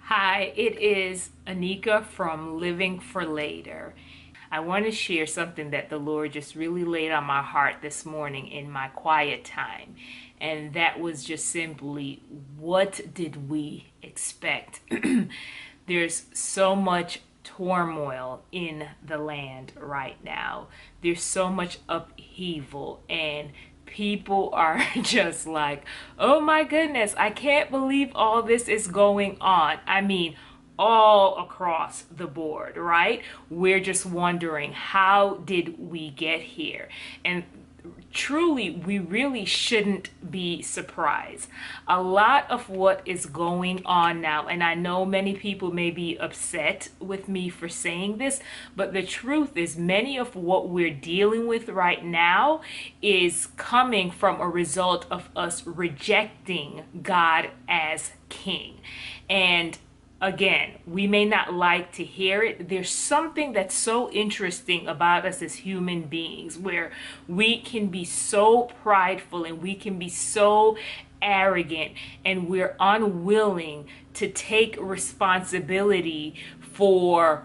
Hi, it is Anika from Living for Later. I want to share something that the Lord just really laid on my heart this morning in my quiet time. And that was just simply, what did we expect? There's so much turmoil in the land right now. There's so much upheaval, and people are just like, oh my goodness, I can't believe all this is going on. I mean, all across the board, right? We're just wondering, how did we get here? And truly, we really shouldn't be surprised. A lot of what is going on now, and I know many people may be upset with me for saying this, but the truth is many of what we're dealing with right now is coming from a result of us rejecting God as King. And again, we may not like to hear it. There's something that's so interesting about us as human beings where we can be so prideful and we can be so arrogant, and we're unwilling to take responsibility for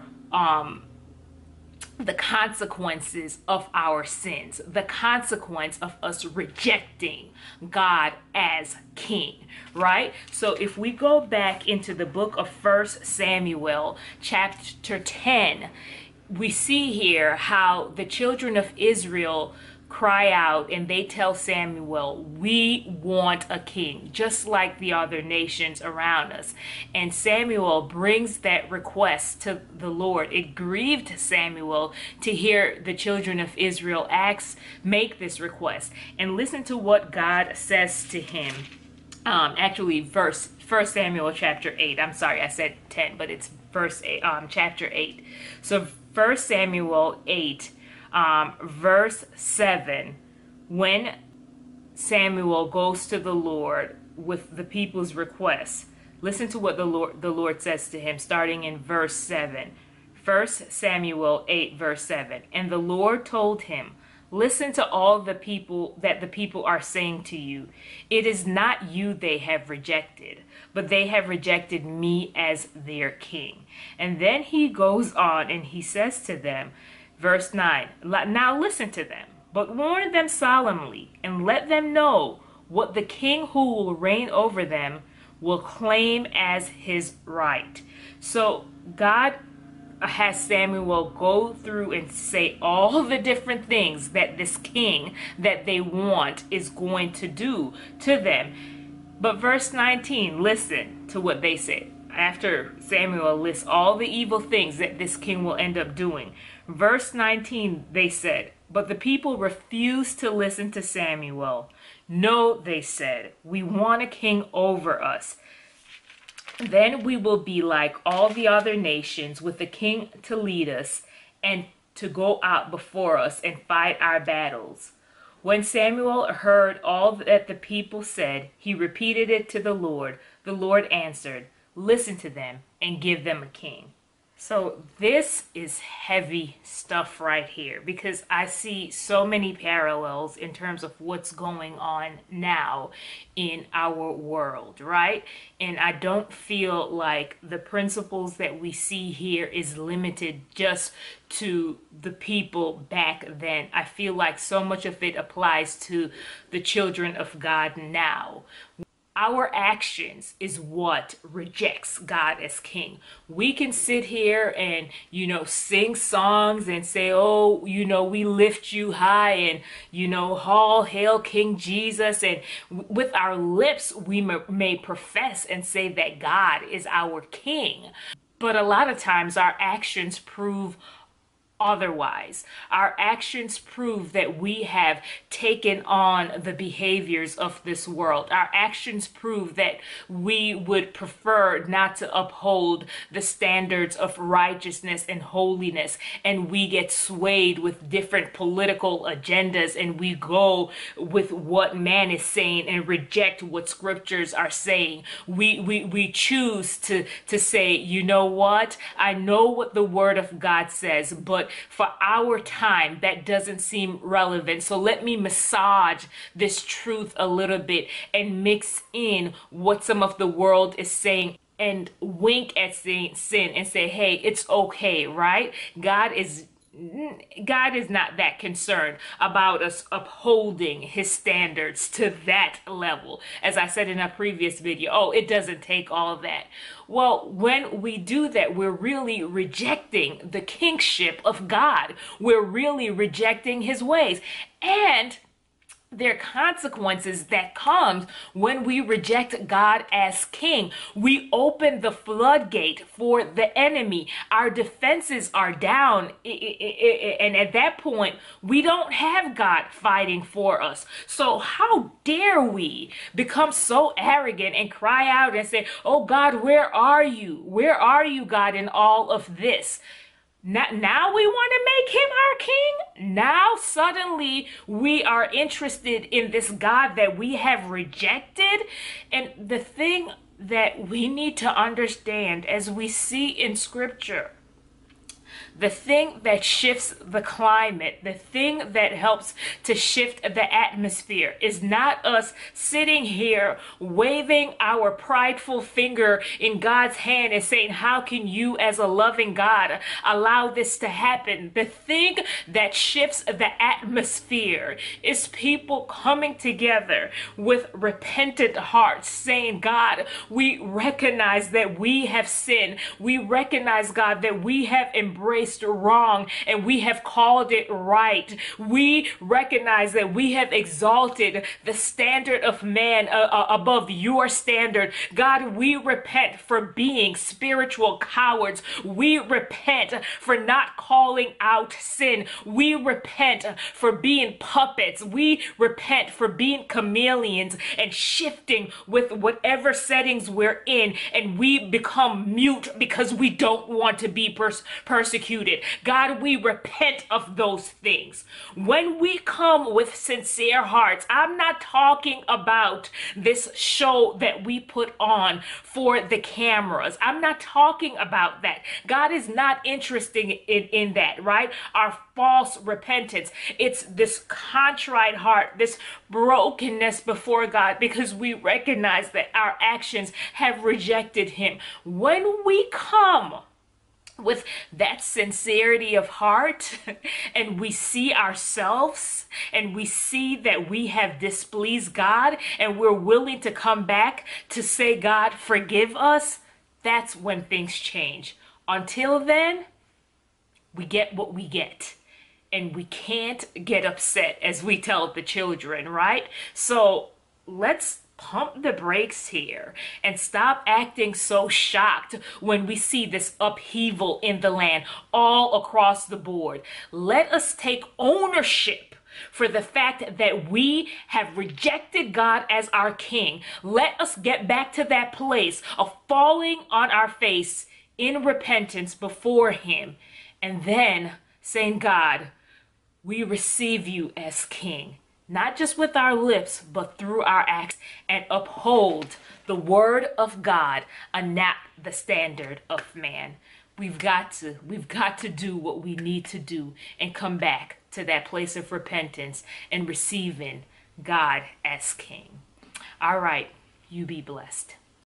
the consequences of our sins, the consequence of us rejecting God as King, right? So if we go back into the book of 1 Samuel, chapter 10, we see here how the children of Israel cry out and they tell Samuel, we want a king, just like the other nations around us. And Samuel brings that request to the Lord. It grieved Samuel to hear the children of Israel make this request. And listen to what God says to him. Actually, 1 Samuel chapter 8. I'm sorry, I said 10, but it's chapter 8. So 1 Samuel 8, verse 7, when Samuel goes to the Lord with the people's requests, listen to what the Lord says to him, starting in verse 7. 1 Samuel 8, verse 7. And the Lord told him, listen to all the people are saying to you. It is not you they have rejected, but they have rejected me as their king. And then he goes on and he says to them, verse 9, now listen to them, but warn them solemnly and let them know what the king who will reign over them will claim as his right. So God has Samuel go through and say all the different things that this king that they want is going to do to them. But verse 19, listen to what they say. After Samuel lists all the evil things that this king will end up doing. Verse 19, they said, but the people refused to listen to Samuel. No, they said, we want a king over us. Then we will be like all the other nations, with a king to lead us and to go out before us and fight our battles. When Samuel heard all that the people said, he repeated it to the Lord. The Lord answered, listen to them and give them a king. So this is heavy stuff right here, because I see so many parallels in terms of what's going on now in our world, right? And I don't feel like the principles that we see here is limited just to the people back then. I feel like so much of it applies to the children of God now. Our actions is what rejects God as king. We can sit here and, sing songs and say, oh, we lift you high and, all hail King Jesus. And with our lips, we may profess and say that God is our king. But a lot of times our actions prove otherwise. Our actions prove that we have taken on the behaviors of this world. Our actions prove that we would prefer not to uphold the standards of righteousness and holiness, and we get swayed with different political agendas, and we go with what man is saying and reject what scriptures are saying. We choose to say, you know what? I know what the word of God says, but for our time, that doesn't seem relevant. So let me massage this truth a little bit and mix in what some of the world is saying and wink at sin and say, hey, it's okay, right? God is not that concerned about us upholding his standards to that level. As I said in a previous video, oh, it doesn't take all that. Well, when we do that, we're really rejecting the kingship of God. We're really rejecting his ways. And there are consequences that comes when we reject God as king. We open the floodgate for the enemy. Our defenses are down. And at that point, we don't have God fighting for us. So how dare we become so arrogant and cry out and say, oh God, where are you? Where are you, God, in all of this? Now we want to make him our king? Now suddenly we are interested in this God that we have rejected? And the thing that we need to understand, as we see in scripture, the thing that shifts the climate, the thing that helps to shift the atmosphere is not us sitting here waving our prideful finger in God's hand and saying, how can you as a loving God allow this to happen? The thing that shifts the atmosphere is people coming together with repentant hearts saying, God, we recognize that we have sinned. We recognize, God, that we have embraced wrong and we have called it right. We recognize that we have exalted the standard of man above your standard. God, we repent for being spiritual cowards. We repent for not calling out sin. We repent for being puppets. We repent for being chameleons and shifting with whatever settings we're in, and we become mute because we don't want to be persecuted. God, we repent of those things. When we come with sincere hearts, I'm not talking about this show that we put on for the cameras. I'm not talking about that. God is not interested in that, right? Our false repentance. It's this contrite heart, this brokenness before God, because we recognize that our actions have rejected him. When we come with that sincerity of heart and we see ourselves and we see that we have displeased God and we're willing to come back to say, God, forgive us, that's when things change. Until then, we get what we get. And we can't get upset, as we tell the children, right? So let's pump the brakes here and stop acting so shocked when we see this upheaval in the land all across the board. Let us take ownership for the fact that we have rejected God as our king. Let us get back to that place of falling on our face in repentance before him and then saying, God, we receive you as king. Not just with our lips, but through our acts, and uphold the word of God and not the standard of man. We've got to do what we need to do and come back to that place of repentance and receiving God as king. All right, you be blessed.